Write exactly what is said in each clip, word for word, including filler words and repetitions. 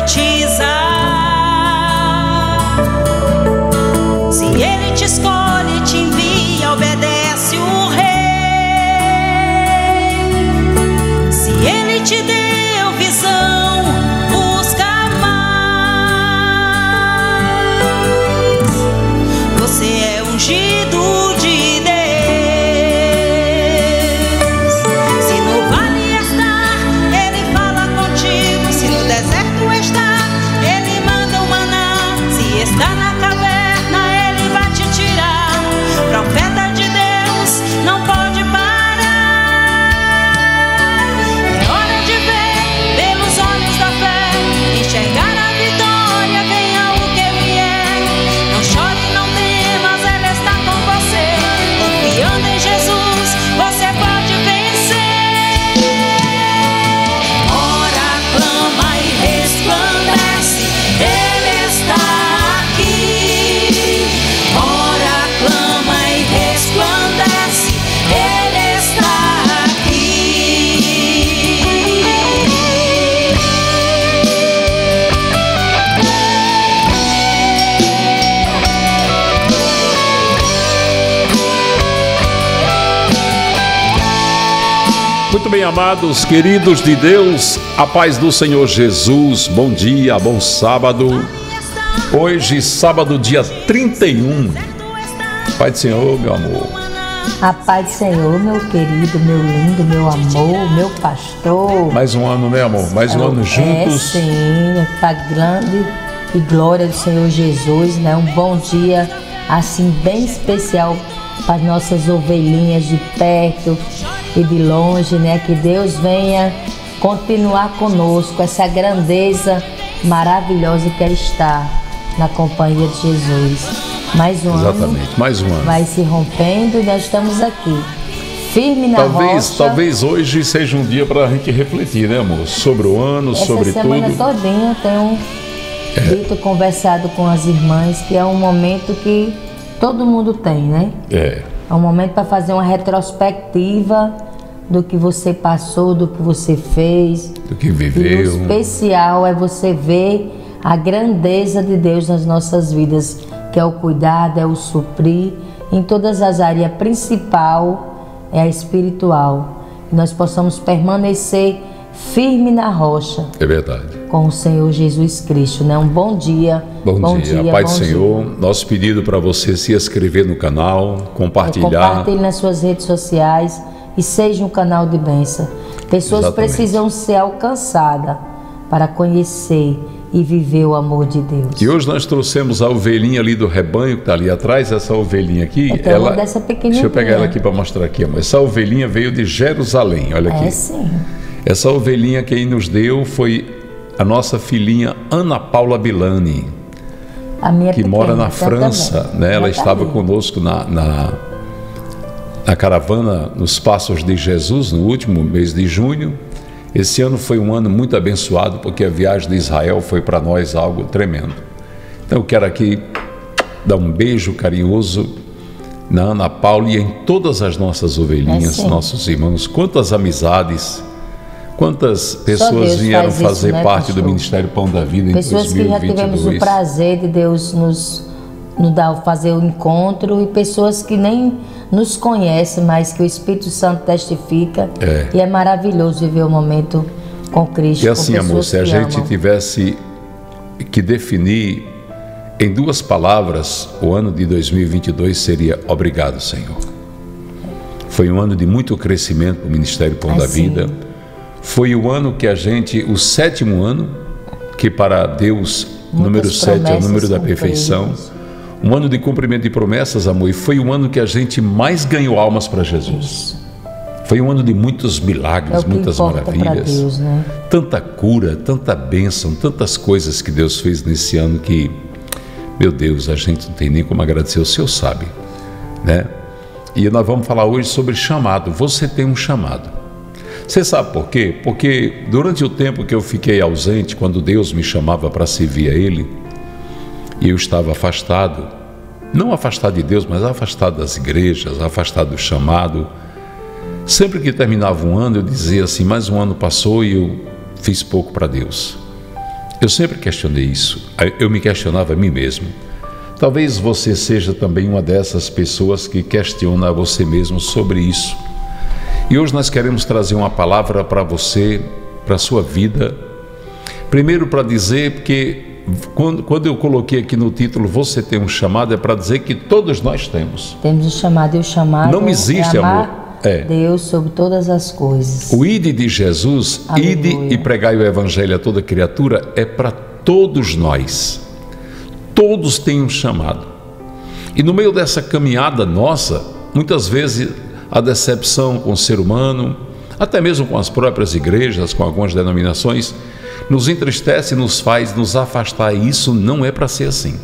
profetizar. Se ele te escolhe, te envia, obedece o rei. Se ele te deu visão, busca mais. Você é ungido de Deus. Se no vale estar, ele fala contigo. Se no deserto estar, ele manda o maná. Se está na caverna, ele vai te tirar. Profeta de Deus não pode parar. É hora de ver pelos olhos da fé, enxergar a vitória, venha o que vier. Não chore, não temas, ele está com você. Confiando em Jesus, você pode vencer. Ora, clama e resplandece, ele está aqui. Ora, clama e resplandece, ele está aqui. Muito bem, amados, queridos de Deus, a paz do Senhor Jesus, bom dia, bom sábado. Hoje, sábado, dia trinta e um. Pai do Senhor, meu amor. A paz do Senhor, meu querido, meu lindo, meu amor, meu pastor. Mais um ano, né, amor? Mais um ano juntos. É, sim, para grande e glória do Senhor Jesus, né? Um bom dia, assim, bem especial para as nossas ovelhinhas de perto e de longe, né? Que Deus venha continuar conosco, essa grandeza maravilhosa que é estar na companhia de Jesus. Mais um Exatamente, ano mais um ano. vai se rompendo e nós estamos aqui, firme na Talvez, rocha. talvez hoje seja um dia para a gente refletir, né, amor? Sobre o ano, Essa sobre semana tudo. todinha eu tenho dito, conversado com as irmãs, que é um momento que todo mundo tem, né? É. É um momento para fazer uma retrospectiva do que você passou, do que você fez. Do que E o viveu. especial é você ver a grandeza de Deus nas nossas vidas, que é o cuidado, é o suprir, em todas as áreas. A principal é a espiritual. Que nós possamos permanecer firme na rocha É verdade. com o Senhor Jesus Cristo, né? Um bom dia. Bom, dia, a paz do bom Senhor. dia. Nosso pedido para você se inscrever no canal, compartilhar. Compartilhe nas suas redes sociais e seja um canal de bênção. Pessoas Exatamente. precisam ser alcançadas para conhecer e viver o amor de Deus. E hoje nós trouxemos a ovelhinha ali do rebanho que está ali atrás, essa ovelhinha aqui. Eu tenho ela, uma dessa pequenininha. deixa eu pegar ela aqui para mostrar aqui, amor. Essa ovelhinha veio de Jerusalém, olha aqui. É sim. Essa ovelhinha quem nos deu foi a nossa filhinha Ana Paula Bilani, A minha que pequena, mora na tá França, também. né? Ela Já tá estava ali. conosco na, na, na caravana nos Passos de Jesus no último mês de junho. Esse ano foi um ano muito abençoado, porque a viagem de Israel foi para nós algo tremendo. Então eu quero aqui dar um beijo carinhoso na Ana Paula e em todas as nossas ovelhinhas, É sim. nossos irmãos. Quantas amizades, quantas pessoas Deus vieram faz isso, fazer né, parte do pastor? Ministério Pão da Vida em Pessoas que já tivemos o dois mil e vinte e dois. prazer de Deus nos, nos dar, fazer o encontro, e pessoas que nem nos conhecem, mas que o Espírito Santo testifica. É. E é maravilhoso viver o momento com Cristo. E assim, com amor, pessoas se a que gente amam. tivesse que definir em duas palavras, o ano de dois mil e vinte e dois seria obrigado, Senhor. Foi um ano de muito crescimento no Ministério Pão É, da sim. Vida. Foi o ano que a gente, o sétimo ano, que para Deus, o Muitas número sete é o promessas número da cumpridas. perfeição. Um ano de cumprimento de promessas, amor, e foi o ano que a gente mais ganhou almas para Jesus. Isso. Foi um ano de muitos milagres, É o que muitas importa para maravilhas. Deus, né? Tanta cura, tanta bênção, tantas coisas que Deus fez nesse ano que, meu Deus, a gente não tem nem como agradecer, o Senhor sabe, né? E nós vamos falar hoje sobre chamado. Você tem um chamado. Você sabe por quê? Porque durante o tempo que eu fiquei ausente, quando Deus me chamava para servir a Ele, e eu estava afastado, não afastado de Deus, mas afastado das igrejas, afastado do chamado. Sempre que terminava um ano, eu dizia assim, mais um ano passou e eu fiz pouco para Deus. Eu sempre questionei isso. Eu me questionava a mim mesmo. Talvez você seja também uma dessas pessoas que questiona a você mesmo sobre isso. E hoje nós queremos trazer uma palavra para você, para a sua vida. Primeiro para dizer que quando, quando eu coloquei aqui no título Você Tem um Chamado, é para dizer que todos nós temos. Temos um chamado, e o chamado não existe, é amar amor. É. Deus sobre todas as coisas. O ide de Jesus, Aleluia. Ide e pregai o evangelho a toda criatura, é para todos nós. Todos têm um chamado. E no meio dessa caminhada nossa, muitas vezes a decepção com o ser humano, até mesmo com as próprias igrejas, com algumas denominações, nos entristece e nos faz nos afastar. E isso não é para ser assim.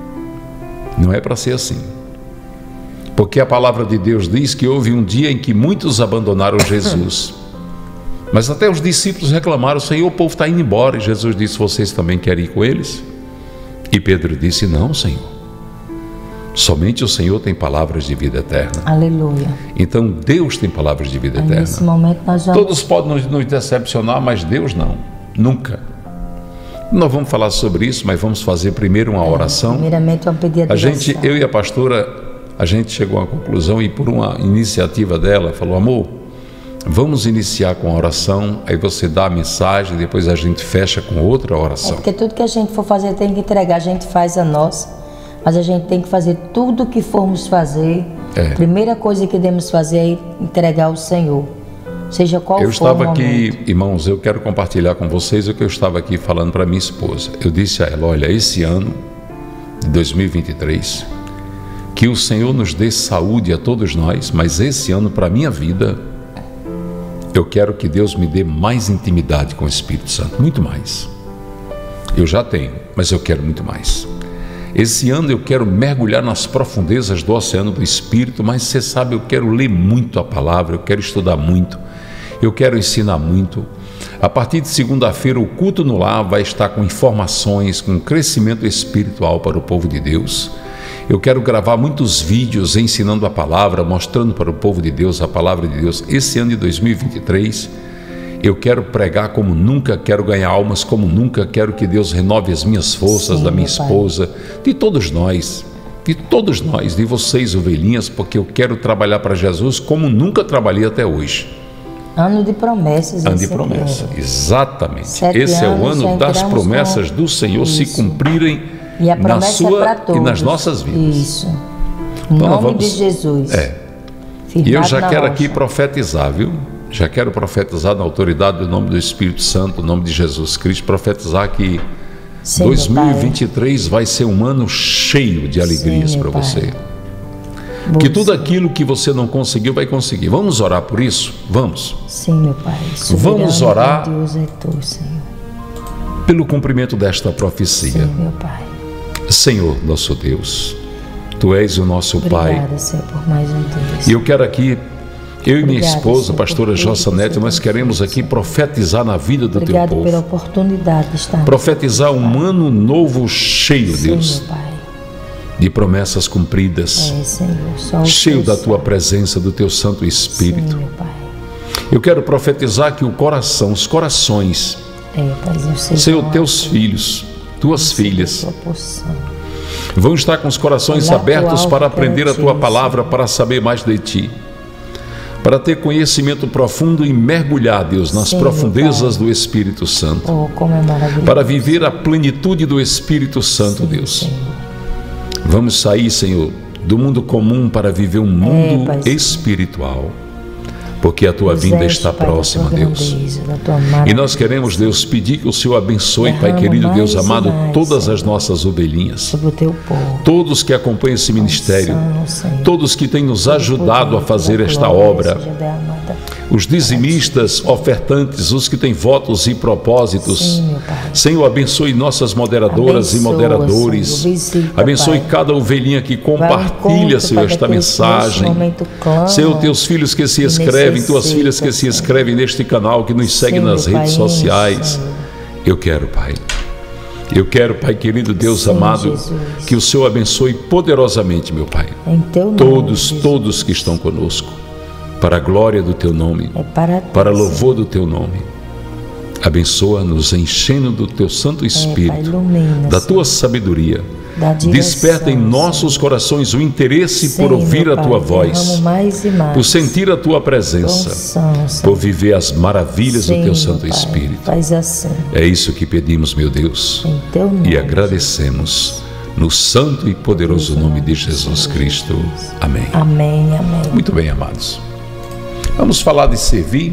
Não é para ser assim. Porque a palavra de Deus diz que houve um dia em que muitos abandonaram Jesus. Mas até os discípulos reclamaram: Senhor, o povo está indo embora. E Jesus disse: vocês também querem ir com eles? E Pedro disse: não, Senhor. Somente o Senhor tem palavras de vida eterna. Aleluia. Então Deus tem palavras de vida Aí, eterna. nesse momento nós vamos... Todos podem nos, nos decepcionar, mas Deus não. Nunca. Nós vamos falar sobre isso, mas vamos fazer primeiro uma oração. Primeiramente, uma pedida. A gente, eu e a pastora, a gente chegou a uma conclusão e por uma iniciativa dela, falou: amor, vamos iniciar com a oração, aí você dá a mensagem, depois a gente fecha com outra É oração. porque tudo que a gente for fazer tem que entregar. A gente faz a nossa, mas a gente tem que fazer tudo o que formos fazer. É. Primeira coisa que devemos fazer é entregar ao Senhor, seja qual Eu for o estava momento. aqui, irmãos, eu quero compartilhar com vocês o que eu estava aqui falando para minha esposa. Eu disse a ela: olha, esse ano de dois mil e vinte e três, que o Senhor nos dê saúde a todos nós, mas esse ano para a minha vida, eu quero que Deus me dê mais intimidade com o Espírito Santo, muito mais. Eu já tenho, mas eu quero muito mais. Esse ano eu quero mergulhar nas profundezas do oceano do Espírito, mas você sabe, eu quero ler muito a palavra, eu quero estudar muito, eu quero ensinar muito. A partir de segunda-feira, o culto no lar vai estar com informações, com crescimento espiritual para o povo de Deus. Eu quero gravar muitos vídeos ensinando a palavra, mostrando para o povo de Deus a palavra de Deus. Esse ano de dois mil e vinte e três, eu quero pregar como nunca, quero ganhar almas como nunca, quero que Deus renove as minhas forças, Sim, da minha meu pai. esposa, de todos nós, de todos nós, de vocês, ovelhinhas, porque eu quero trabalhar para Jesus como nunca trabalhei até hoje. Ano de promessas. Ano de esse promessa, ano. exatamente. Sete Esse é o anos, ano já das entramos promessas com- do Senhor se Isso. cumprirem E a na promessa é sua para todos. e nas nossas vidas. Isso. Em Então, nós nome vamos- de Jesus. É. Firmado E eu já na quero rocha. aqui profetizar, viu? Já quero profetizar na autoridade do nome do Espírito Santo, no nome de Jesus Cristo, profetizar que Sim, dois mil e meu pai. vinte e três vai ser um ano cheio de alegrias Sim, para meu você. pai. Bom, Que tudo sim. aquilo que você não conseguiu vai conseguir. Vamos orar por isso? Vamos. Sim, meu Pai. Vamos Soberano, orar. grandioso é tu, Senhor. Pelo cumprimento desta profecia. Sim, meu Pai. Senhor, nosso Deus, Tu és o nosso Pai. Obrigada, Senhor, por mais um dia. E eu quero aqui, eu e minha Obrigada, esposa, Senhor, pastora por tudo Jossa que Neto, você nós tem queremos feito, aqui profetizar na vida do Obrigado Teu pela povo. oportunidade de estar Profetizar um ano novo cheio, Sim, Deus, meu Pai. de promessas cumpridas, É, Senhor. Só o cheio teu da Tua sangue. presença, do Teu Santo Espírito. Sim, meu Pai. Eu quero profetizar que o coração, os corações, É, Paizinho, seja Senhor, uma- Teus filhos, Tuas seja filhas, a tua porção. vão estar com os corações Olhar abertos pro para alto, aprender a quero Tua te palavra, para saber mais de Ti, para ter conhecimento profundo e mergulhar, Deus, nas Sim, meu profundezas do Espírito Santo, Oh, como é maravilhoso. para viver a plenitude do Espírito Santo, Sim, Deus. Senhor. Vamos sair, Senhor, do mundo comum para viver um mundo Paizinho. espiritual, porque a Tua Nos vinda enche, está Pai, da próxima, tua Deus. grandeza, da tua E nós maravilha. queremos, Deus, pedir que o Senhor abençoe, Pai Derrama querido, Deus mais e amado, mais, todas as Senhor. nossas ovelhinhas, Sobre o teu povo. todos que acompanham esse ministério, Senhor. todos que têm nos ajudado a fazer esta obra, os dizimistas, ofertantes, os que têm votos e propósitos. Sim, meu Pai. Senhor, abençoe nossas moderadoras Abençoa, e moderadores. Senhor. Visita, Abençoe Pai. cada ovelhinha que Vai ao compartilha, encontro, Senhor, Pai, esta daqueles que neste mensagem. momento clamam Senhor, teus filhos que se e inscrevem, tuas necessitam, filhas que se Senhor. inscrevem neste canal, que nos seguem Sim, nas meu redes Pai, sociais. Senhor. Eu quero, Pai. Eu quero, Pai querido, Deus Sim, amado, Jesus. que o Senhor abençoe poderosamente, meu Pai. Em teu nome, Todos, Jesus. todos que estão conosco, para a glória do Teu nome, É para ti, para Senhor. louvor do Teu nome. Abençoa-nos, enchendo do teu Santo Espírito, é, Pai, ilumina, da tua sabedoria. Da direção, desperta em nossos Senhor. Corações o interesse Sim, por ouvir a Pai, tua voz, mais e mais. por sentir a tua presença, Nossa, por viver as maravilhas Sim, do teu Santo Pai, Espírito. Faz assim. É isso que pedimos, meu Deus, em teu nome, e agradecemos no santo e poderoso nome de Jesus Cristo. Amém. Amém, amém. Muito bem, amados. Vamos falar de servir.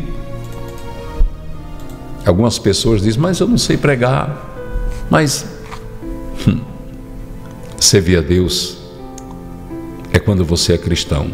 Algumas pessoas dizem, mas eu não sei pregar. Mas hum, servir a Deus é quando você é cristão.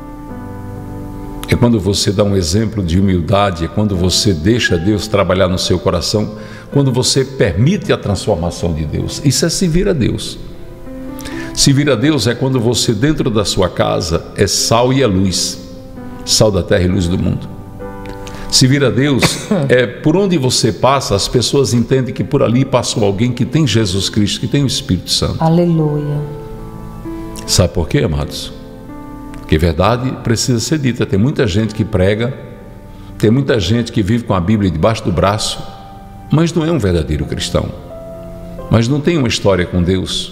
É quando você dá um exemplo de humildade, é quando você deixa Deus trabalhar no seu coração, quando você permite a transformação de Deus. Isso é servir a Deus. Servir a Deus é quando você, dentro da sua casa, é sal e é luz, sal da terra e luz do mundo. Servir a Deus é por onde você passa, as pessoas entendem que por ali passou alguém que tem Jesus Cristo, que tem o Espírito Santo. Aleluia. Sabe por quê, amados? Porque verdade precisa ser dita. Tem muita gente que prega, tem muita gente que vive com a Bíblia debaixo do braço, mas não é um verdadeiro cristão, mas não tem uma história com Deus.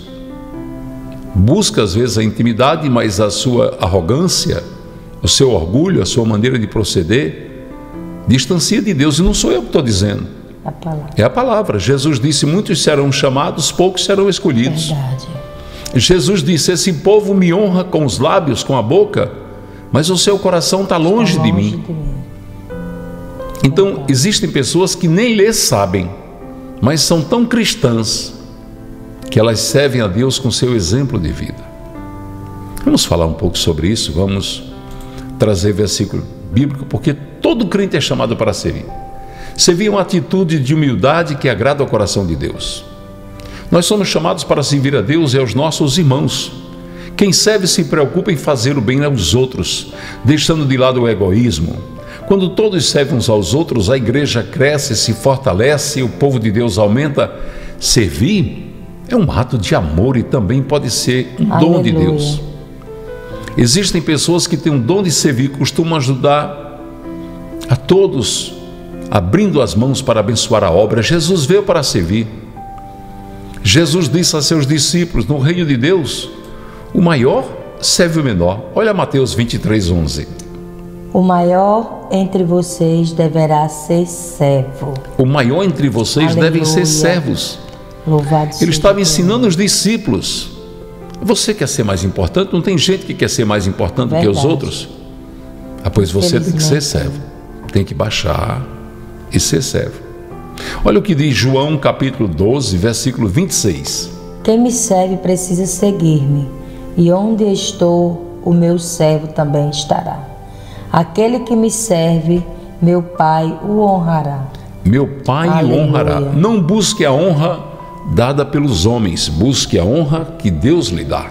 Busca às vezes a intimidade, mas a sua arrogância, o seu orgulho, a sua maneira de proceder distancia de Deus. E não sou eu que estou dizendo, a palavra. É a palavra. Jesus disse, muitos serão chamados, poucos serão escolhidos. Verdade. Jesus disse, esse povo me honra com os lábios, com a boca, mas o seu coração está longe, longe de mim, de mim. Então Verdade. Existem pessoas que nem ler sabem, mas são tão cristãs que elas servem a Deus com seu exemplo de vida. Vamos falar um pouco sobre isso. Vamos trazer versículo bíblico, porque todo crente é chamado para servir. Servir é uma atitude de humildade que agrada ao coração de Deus. Nós somos chamados para servir a Deus e aos nossos irmãos. Quem serve se preocupa em fazer o bem aos outros, deixando de lado o egoísmo. Quando todos servem uns aos outros, a igreja cresce, se fortalece, o povo de Deus aumenta. Servir é um ato de amor e também pode ser um Aleluia. dom de Deus. Existem pessoas que têm um dom de servir, costumam ajudar a todos, abrindo as mãos para abençoar a obra. Jesus veio para servir. Jesus disse a seus discípulos, no reino de Deus, o maior serve o menor. Olha Mateus vinte e três, onze. O maior entre vocês deverá ser servo. O maior entre vocês Aleluia. Devem ser servos. Louvado seja Ele estava Deus. ensinando os discípulos. Você quer ser mais importante? Não tem gente que quer ser mais importante do que os outros? Ah, pois você tem que ser servo. Tem que baixar e ser servo. Olha o que diz João capítulo doze, versículo vinte e seis. Quem me serve precisa seguir-me, e onde estou, o meu servo também estará. Aquele que me serve, meu Pai o honrará. Meu Pai Aleluia. o honrará. Não busque a honra dada pelos homens, busque a honra que Deus lhe dá.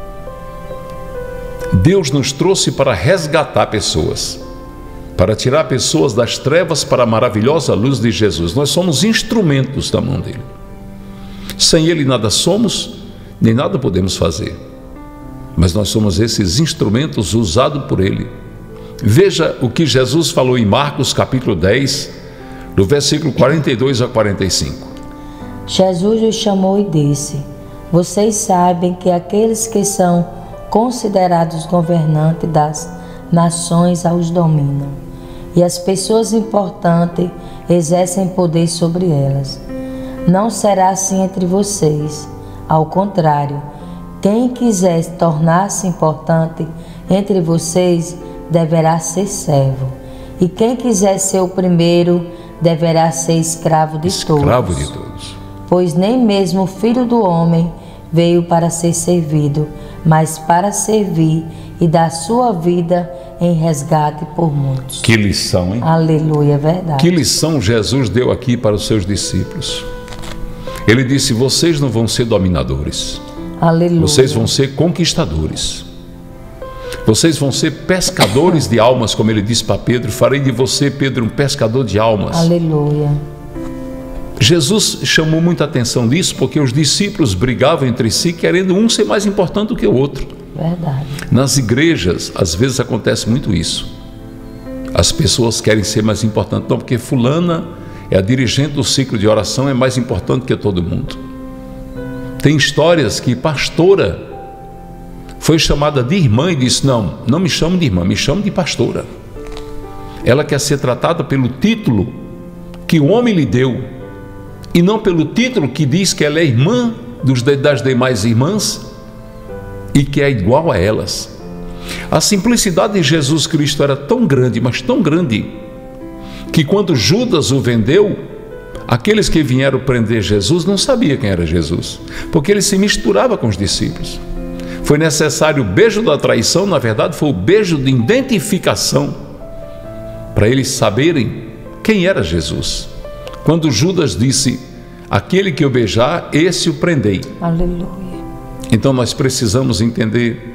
Deus nos trouxe para resgatar pessoas, para tirar pessoas das trevas para a maravilhosa luz de Jesus. Nós somos instrumentos da mão dele. Sem ele nada somos, nem nada podemos fazer, mas nós somos esses instrumentos usados por ele. Veja o que Jesus falou em Marcos capítulo dez, do versículo quarenta e dois a quarenta e cinco. Jesus os chamou e disse: vocês sabem que aqueles que são considerados governantes das nações os dominam, e as pessoas importantes exercem poder sobre elas. Não será assim entre vocês. Ao contrário, quem quiser tornar-se importante entre vocês deverá ser servo, e quem quiser ser o primeiro deverá ser escravo de todos. Escravo de todos. Pois nem mesmo o Filho do Homem veio para ser servido, mas para servir e dar sua vida em resgate por muitos. Que lição, hein? Aleluia, verdade. Que lição Jesus deu aqui para os seus discípulos. Ele disse, vocês não vão ser dominadores. Aleluia. Vocês vão ser conquistadores. Vocês vão ser pescadores de almas, como ele disse para Pedro. Farei de você, Pedro, um pescador de almas. Aleluia. Jesus chamou muita atenção disso porque os discípulos brigavam entre si, querendo um ser mais importante do que o outro. Verdade. Nas igrejas, às vezes acontece muito isso. As pessoas querem ser mais importantes, não, porque fulana é a dirigente do ciclo de oração, é mais importante que todo mundo. Tem histórias que pastora foi chamada de irmã e disse: não, não me chame de irmã, me chame de pastora. Ela quer ser tratada pelo título que o homem lhe deu, e não pelo título que diz que ela é irmã dos, das demais irmãs e que é igual a elas. A simplicidade de Jesus Cristo era tão grande, mas tão grande, que quando Judas o vendeu, aqueles que vieram prender Jesus não sabiam quem era Jesus, porque ele se misturava com os discípulos. Foi necessário o beijo da traição, na verdade foi o beijo de identificação, para eles saberem quem era Jesus. Quando Judas disse: aquele que eu beijar, esse o prendei. Aleluia. Então nós precisamos entender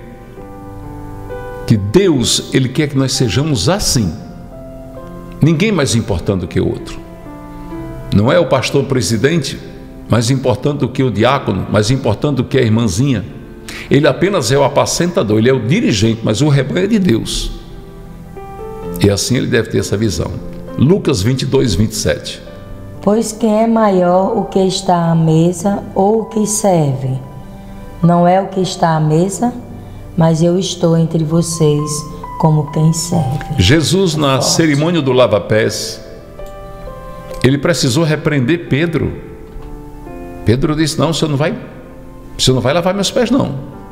que Deus, Ele quer que nós sejamos assim. Ninguém mais importante do que o outro. Não é o pastor presidente mais importante do que o diácono, mais importante do que a irmãzinha. Ele apenas é o apacentador, ele é o dirigente, mas o rebanho é de Deus. E assim ele deve ter essa visão. Lucas vinte e dois, vinte e sete. Pois quem é maior, o que está à mesa ou o que serve? Não é o que está à mesa, mas eu estou entre vocês como quem serve. Jesus, na cerimônia do lava-pés, ele precisou repreender Pedro. Pedro disse: não, você não vai, você não vai lavar meus pés, não.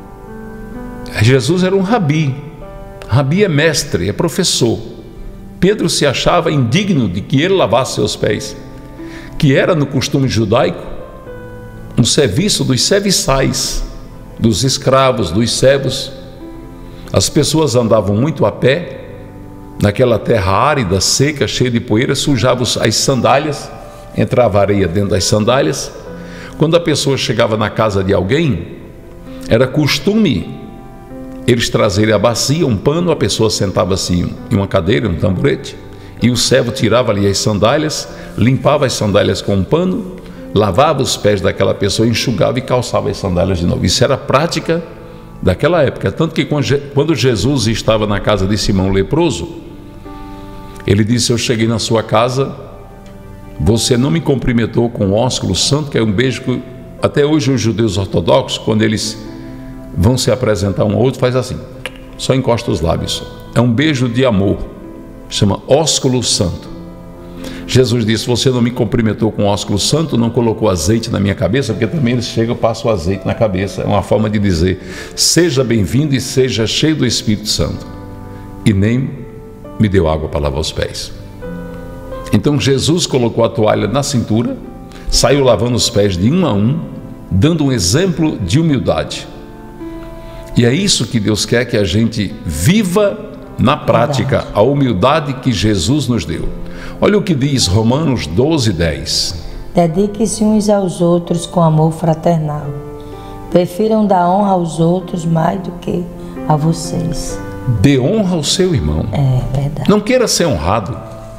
Jesus era um rabi. Rabi é mestre, é professor. Pedro se achava indigno de que ele lavasse seus pés, que era no costume judaico um serviço dos serviçais, dos escravos, dos servos. As pessoas andavam muito a pé, naquela terra árida, seca, cheia de poeira, sujavam as sandálias, entrava areia dentro das sandálias. Quando a pessoa chegava na casa de alguém, era costume eles trazerem a bacia, um pano, a pessoa sentava-se em uma cadeira, um tamborete, e o servo tirava ali as sandálias, limpava as sandálias com um pano, lavava os pés daquela pessoa, enxugava e calçava as sandálias de novo. Isso era a prática daquela época. Tanto que quando Jesus estava na casa de Simão leproso, ele disse: eu cheguei na sua casa, você não me cumprimentou com o ósculo santo, que é um beijo que até hoje os judeus ortodoxos, quando eles vão se apresentar um ao outro, faz assim, só encosta os lábios. É um beijo de amor, chama ósculo santo. Jesus disse: você não me cumprimentou com ósculo santo, não colocou azeite na minha cabeça, porque também eles chegam e passam o azeite na cabeça. É uma forma de dizer: seja bem-vindo e seja cheio do Espírito Santo. E nem me deu água para lavar os pés. Então Jesus colocou a toalha na cintura, saiu lavando os pés de um a um, dando um exemplo de humildade. E é isso que Deus quer que a gente viva na prática, a humildade que Jesus nos deu. Olha o que diz Romanos doze, dez. Dedique-se uns aos outros com amor fraternal. Prefiram dar honra aos outros mais do que a vocês. Dê honra ao seu irmão. É verdade. Não queira ser honrado.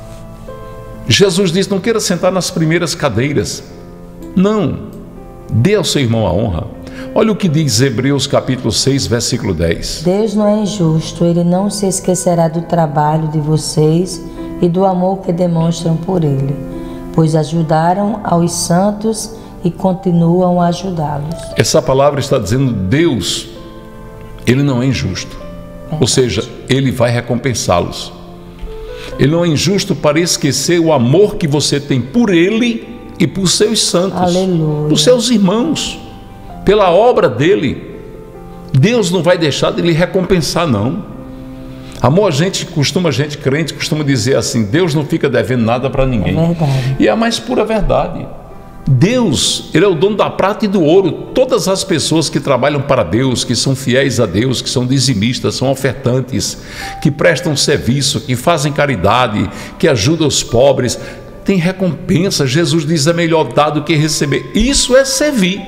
Jesus disse: não queira sentar nas primeiras cadeiras. Não. Dê ao seu irmão a honra. Olha o que diz Hebreus capítulo seis, versículo dez. Deus não é injusto, Ele não se esquecerá do trabalho de vocês e do amor que demonstram por Ele, pois ajudaram aos santos e continuam a ajudá-los. Essa palavra está dizendo: Deus, Ele não é injusto. Verdade. Ou seja, Ele vai recompensá-los. Ele não é injusto para esquecer o amor que você tem por Ele e por seus santos. Aleluia. Por seus irmãos, pela obra dele. Deus não vai deixar de lhe recompensar, não. Amor, a gente costuma, a gente crente costuma dizer assim: Deus não fica devendo nada para ninguém. É verdade. E é a mais pura verdade. Deus, Ele é o dono da prata e do ouro. Todas as pessoas que trabalham para Deus, que são fiéis a Deus, que são dizimistas, são ofertantes, que prestam serviço, que fazem caridade, que ajudam os pobres, tem recompensa. Jesus diz: é melhor dar do que receber. Isso é servir.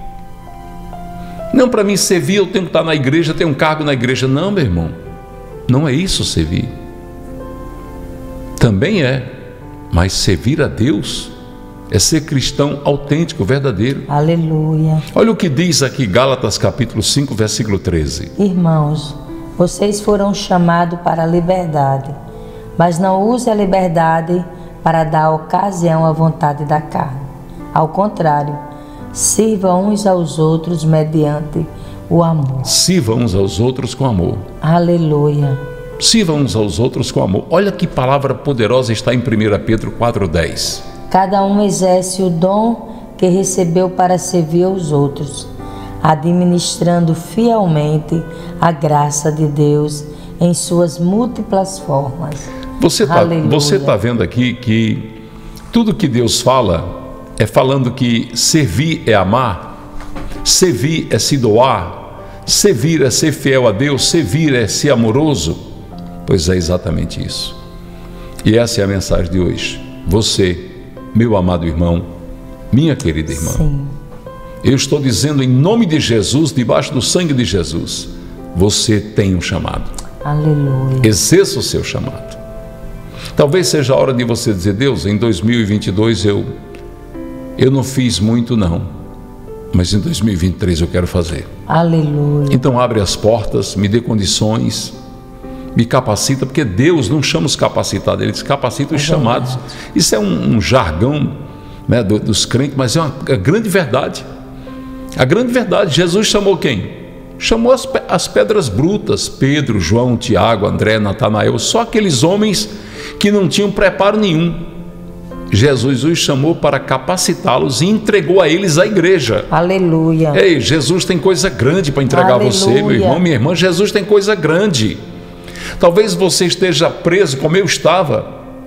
Não, para mim servir eu tenho que estar na igreja, ter um cargo na igreja. Não, meu irmão, não é isso servir. Também é, mas servir a Deus é ser cristão autêntico, verdadeiro. Aleluia. Olha o que diz aqui Gálatas capítulo cinco, versículo treze. Irmãos, vocês foram chamados para a liberdade, mas não use a liberdade para dar ocasião à vontade da carne. Ao contrário, sirvam uns aos outros mediante o amor. Sirvam uns aos outros com amor. Aleluia. Sirvam uns aos outros com amor. Olha que palavra poderosa está em primeira Pedro quatro, dez. Cada um exerce o dom que recebeu para servir aos outros, administrando fielmente a graça de Deus em suas múltiplas formas. Você está você tá vendo aqui que tudo que Deus fala é falando que servir é amar, servir é se doar, servir é ser fiel a Deus, servir é ser amoroso. Pois é exatamente isso. E essa é a mensagem de hoje. Você, meu amado irmão, minha querida irmã, Sim. eu estou dizendo em nome de Jesus, debaixo do sangue de Jesus, você tem um chamado. Aleluia. Exerça o seu chamado. Talvez seja a hora de você dizer: Deus, em dois mil e vinte e dois eu, eu não fiz muito não, mas em dois mil e vinte e três eu quero fazer. Aleluia. Então abre as portas, me dê condições, me capacita, porque Deus não chama os capacitados, Ele capacita os é chamados. Isso é um, um jargão, né, do, dos crentes, mas é uma a grande verdade. A grande verdade, Jesus chamou quem? Chamou as, as pedras brutas, Pedro, João, Tiago, André, Natanael, só aqueles homens que não tinham preparo nenhum. Jesus os chamou para capacitá-los e entregou a eles a igreja. Aleluia. Ei, Jesus tem coisa grande para entregar Aleluia. a você, meu irmão, minha irmã. Jesus tem coisa grande. Talvez você esteja preso como eu estava,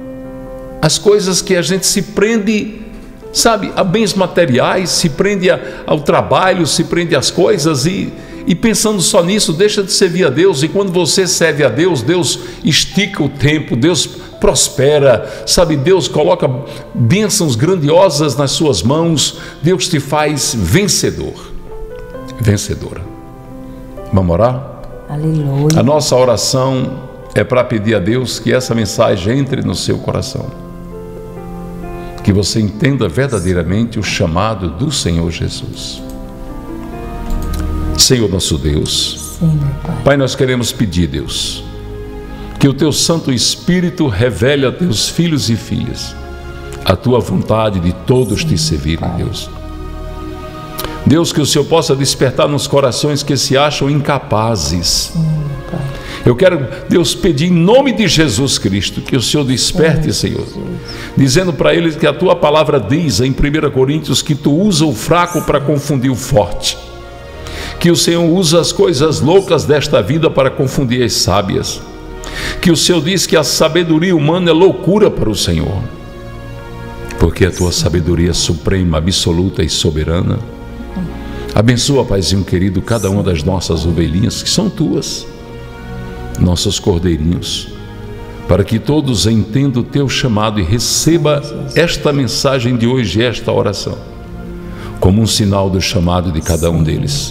as coisas que a gente se prende, sabe, a bens materiais, se prende a, ao trabalho, se prende às coisas e, e pensando só nisso, deixa de servir a Deus. E quando você serve a Deus, Deus estica o tempo, Deus prospera, sabe, Deus coloca bênçãos grandiosas nas suas mãos, Deus te faz vencedor, vencedora. Vamos orar? Aleluia. A nossa oração é para pedir a Deus que essa mensagem entre no seu coração, que você entenda verdadeiramente o chamado do Senhor Jesus. Senhor nosso Deus, Sim, Pai. Pai, nós queremos pedir, Deus, que o Teu Santo Espírito revele a Teus filhos e filhas a Tua vontade de todos Sim, te servirem, Pai. Deus. Deus, que o Senhor possa despertar nos corações que se acham incapazes. Sim, Pai. Eu quero, Deus, pedir em nome de Jesus Cristo que o Senhor desperte, Sim, Senhor, Jesus. Dizendo para eles que a Tua palavra diz em primeira Coríntios que Tu usa o fraco para confundir o forte, que o Senhor usa as coisas loucas desta vida para confundir as sábias, que o Senhor diz que a sabedoria humana é loucura para o Senhor, porque a Tua sabedoria é suprema, absoluta e soberana. Abençoa, Paizinho querido, cada uma das nossas ovelhinhas que são Tuas, nossos cordeirinhos, para que todos entendam o Teu chamado e receba esta mensagem de hoje, esta oração, como um sinal do chamado de cada um deles.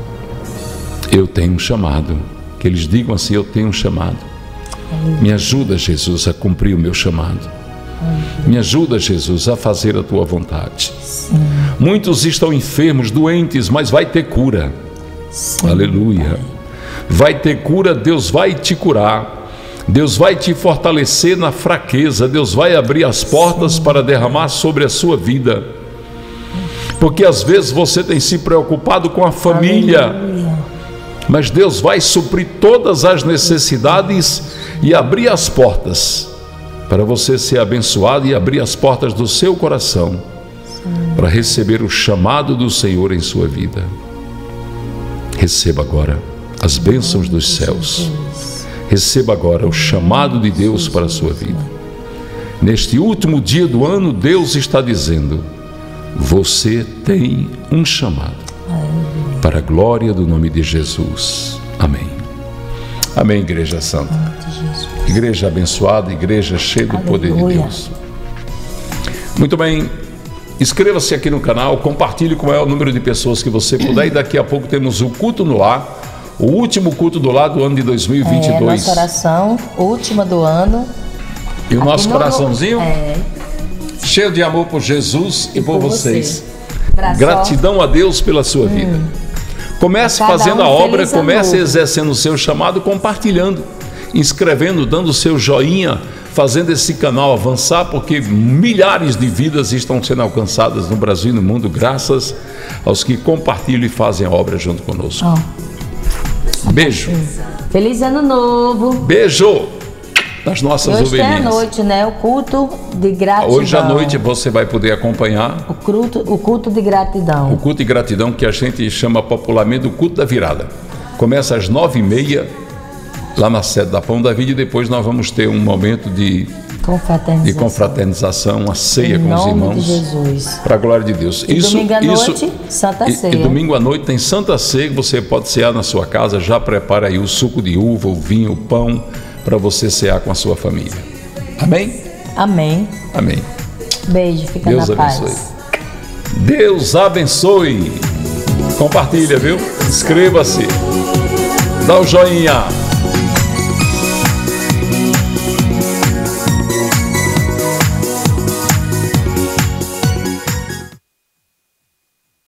Eu tenho um chamado, que eles digam assim: eu tenho um chamado. Me ajuda, Jesus, a cumprir o meu chamado. Me ajuda, Jesus, a fazer a Tua vontade. Sim. Muitos estão enfermos, doentes, mas vai ter cura. Sim, aleluia. Pai. Vai ter cura, Deus vai te curar. Deus vai te fortalecer na fraqueza. Deus vai abrir as portas Sim. para derramar sobre a sua vida. Porque às vezes você tem se preocupado com a família. Aleluia. Mas Deus vai suprir todas as necessidades e abrir as portas para você ser abençoado e abrir as portas do seu coração Sim. para receber o chamado do Senhor em sua vida. Receba agora as bênçãos dos céus. Receba agora o chamado de Deus para a sua vida. Neste último dia do ano, Deus está dizendo: você tem um chamado para a glória do nome de Jesus. Amém. Amém, Igreja Santa. Igreja abençoada, igreja cheia do poder de Deus. Muito bem, inscreva-se aqui no canal, compartilhe com o maior número de pessoas que você puder, e daqui a pouco temos o culto no lar, o último culto do lar do ano de dois mil e vinte e dois. É, nossa oração, última do ano. E o nosso no... coraçãozinho é... cheio de amor por Jesus e, e por, por vocês. Você. Gratidão a Deus pela sua hum. vida. Comece fazendo um a obra, comece amor. exercendo o seu chamado, compartilhando. inscrevendo, dando o seu joinha, fazendo esse canal avançar, porque milhares de vidas estão sendo alcançadas no Brasil e no mundo, graças aos que compartilham e fazem a obra junto conosco. Oh. Beijo. Feliz Ano Novo. Beijo das nossas hoje ovelhinhas. Hoje é à noite, né? O culto de gratidão. Hoje à noite você vai poder acompanhar o culto, o culto de gratidão. O culto de gratidão, que a gente chama popularmente o culto da virada. Começa às nove e meia, lá na sede da Pão da Vida, e depois nós vamos ter um momento de confraternização, de confraternização, uma ceia em com os irmãos. De Jesus. Para a glória de Deus. E isso, domingo à isso, noite, Santa Ceia. E, e domingo à noite tem Santa Ceia, você pode cear na sua casa, já prepara aí o suco de uva, o vinho, o pão, para você cear com a sua família. Amém? Amém. Amém. Beijo, fica Deus na abençoe. paz. Deus abençoe. Compartilha, viu? Inscreva-se. Dá o joinha.